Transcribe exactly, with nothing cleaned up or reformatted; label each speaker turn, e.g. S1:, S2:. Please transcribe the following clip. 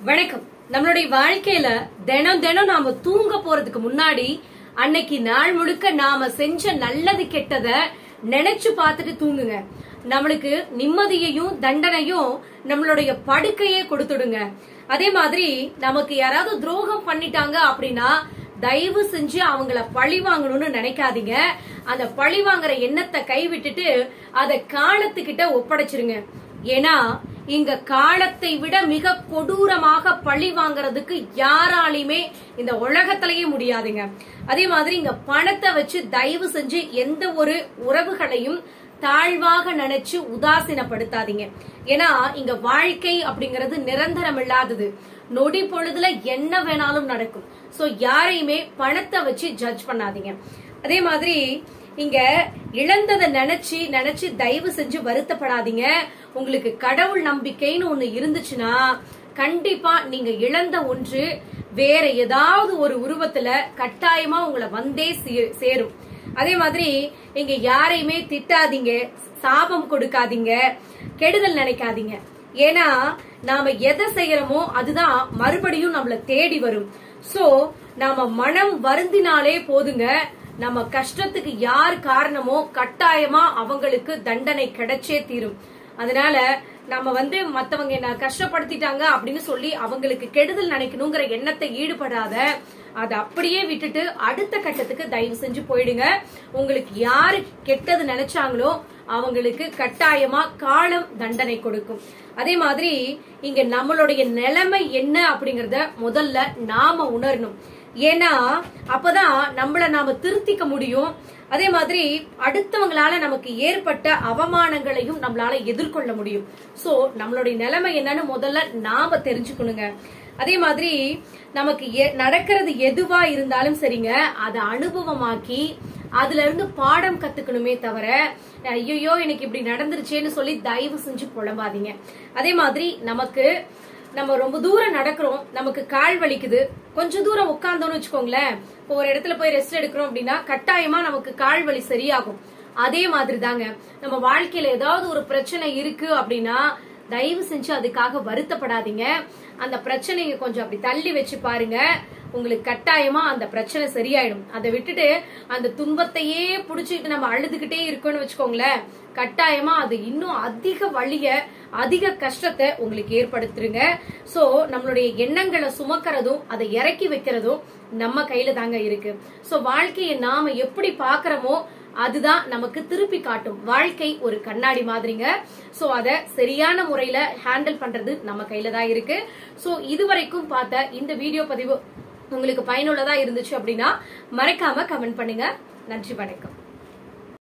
S1: வணக்கம். நம்மளுடைய வாழ்க்கையில தினம் தினம் நாம தூங்க போறதுக்கு முன்னாடி அன்னைக்கு நாள் முழுக்க நாம செஞ்ச நல்லது கெட்டத நினைச்சு பார்த்துட்டு தூங்குங்க. நம்மளுக்கு நிம்மதியையும் தண்டனையும் நம்மளுடைய படுக்கையே கொடுத்துடுங்க. அதே மாதிரி நமக்கு யாராவது துரோகம் பண்ணிட்டாங்க அப்படின்னா தயவு செஞ்சு அவங்கள பழி வாங்கணும்னு நினைக்காதீங்க. அந்த பழி வாங்குற எண்ணத்தை கைவிட்டுட்டு அதை காலத்துக்கிட்ட ஒப்படைச்சிருங்க. ஏன்னா இங்க காலத்தை விட மிக கொடூரமாக பழி வாங்கறதுக்கு யாராலையுமே இந்த உலகத்திலேயே முடியாதுங்க. அதே மாதிரி இங்க பணத்தை வச்சு தயவு செஞ்சு எந்த ஒரு உறவுகளையும் தாழ்வாக நினைச்சு உதாசீனப்படுத்தாதீங்க. ஏன்னா இங்க வாழ்க்கை அப்படிங்கறது நிரந்தரம் இல்லாதது. நொடி பொழுதுல என்ன வேணாலும் நடக்கும். சோ யாரையுமே பணத்தை வச்சு ஜட்ஜ் பண்ணாதீங்க. அதே மாதிரி இங்க இழந்ததை நினைச்சு நினைச்சு தயவு செஞ்சு வருத்தப்படாதீங்க. உங்களுக்கு கடவுள் நம்பிக்கைன்னு ஒண்ணு இருந்துச்சுன்னா கண்டிப்பா நீங்க இழந்த ஒன்று வேற ஏதாவது ஒரு உருவத்துல கட்டாயமா உங்களை வந்தே சேரும். அதே மாதிரி இங்க யாரையுமே திட்டாதீங்க, சாபம் கொடுக்காதீங்க, கெடுதல் நினைக்காதீங்க. ஏன்னா நாம எதை செய்யறோமோ அதுதான் மறுபடியும் நம்மள தேடி வரும். சோ நாம மனம் வருந்தினாலே போதுங்க. நம்ம கஷ்டத்துக்கு யார் காரணமோ கட்டாயமா அவங்களுக்கு தண்டனை கிடைச்சே தீரும். அதனால நம்ம வந்து மத்தவங்க என்ன கஷ்டப்படுத்திட்டாங்க அப்படின்னு சொல்லி அவங்களுக்கு கெடுதல் நினைக்கணுங்கிற எண்ணத்தை ஈடுபடாத, அதை அப்படியே விட்டுட்டு அடுத்த கட்டத்துக்கு தயவு செஞ்சு போயிடுங்க. உங்களுக்கு யாரு கெட்டது நினைச்சாங்களோ அவங்களுக்கு கட்டாயமா காலம் தண்டனை கொடுக்கும். அதே மாதிரி இங்க நம்மளுடைய நிலைமை என்ன அப்படிங்கறத முதல்ல நாம உணரணும். ஏன்னா அப்பதான் நம்மள நாம திருத்திக்க முடியும். அதே மாதிரி அடுத்தவங்களால நமக்கு ஏற்பட்ட அவமானங்களையும் நம்மளால எதிர்கொள்ள முடியும். சோ நம்மளுடைய நிலைமை என்னன்னு முதல்ல நாம தெரிஞ்சுக்கணுங்க. அதே மாதிரி நமக்கு நடக்கிறது எதுவா இருந்தாலும் சரிங்க, அதை அனுபவமாக்கி அதுல இருந்து பாடம் கத்துக்கணுமே தவிர ஐயோ எனக்கு இப்படி நடந்துருச்சேன்னு சொல்லி தயவு செஞ்சு புலம்பாதீங்க. அதே மாதிரி நமக்கு நம்ம ரொம்ப தூரம் நடக்கிறோம், நமக்கு கால் வலிக்குது, கொஞ்ச தூரம் உட்கார்ந்தோம்னு வச்சுக்கோங்களேன். இப்போ ஒரு இடத்துல போய் ரெஸ்ட் எடுக்கிறோம் அப்படின்னா கட்டாயமா நமக்கு கால் வலி சரியாகும். அதே மாதிரி தாங்க நம்ம வாழ்க்கையில ஏதாவது ஒரு பிரச்சனை இருக்கு அப்படின்னா தயவு செஞ்சு அதுக்காக வருத்தப்படாதீங்க. அந்த பிரச்சனையை கொஞ்சம் அப்படி தள்ளி வச்சு பாருங்க, உங்களுக்கு கட்டாயமா அந்த பிரச்சனை சரியாயிடும். அதை விட்டுட்டு அந்த துன்பத்தையே புடிச்சுட்டு நம்ம அழுதுகிட்டே இருக்கோம்னு வச்சுக்கோங்களேன், கட்டாயமா அது இன்னும் அதிக வலிய அதிக கஷ்டத்தை உங்களுக்கு ஏற்படுத்துருங்க. சோ நம்மளுடைய எண்ணங்களை சுமக்கிறதும் அதை இறக்கி வைக்கிறதும் நம்ம கையில தாங்க இருக்கு. சோ வாழ்க்கையை நாம எப்படி பாக்குறோமோ அதுதான் நமக்கு திருப்பி காட்டும். வாழ்க்கை ஒரு கண்ணாடி மாதிரிங்க. சோ அத சரியான முறையில ஹேண்டில் பண்றது நம்ம கையில தான் இருக்கு. சோ இதுவரைக்கும் பார்த்த இந்த வீடியோ பதிவு உங்களுக்கு பயனுள்ளதா இருந்துச்சு அப்படின்னா மறக்காம கமெண்ட் பண்ணுங்க. நன்றி, வணக்கம்.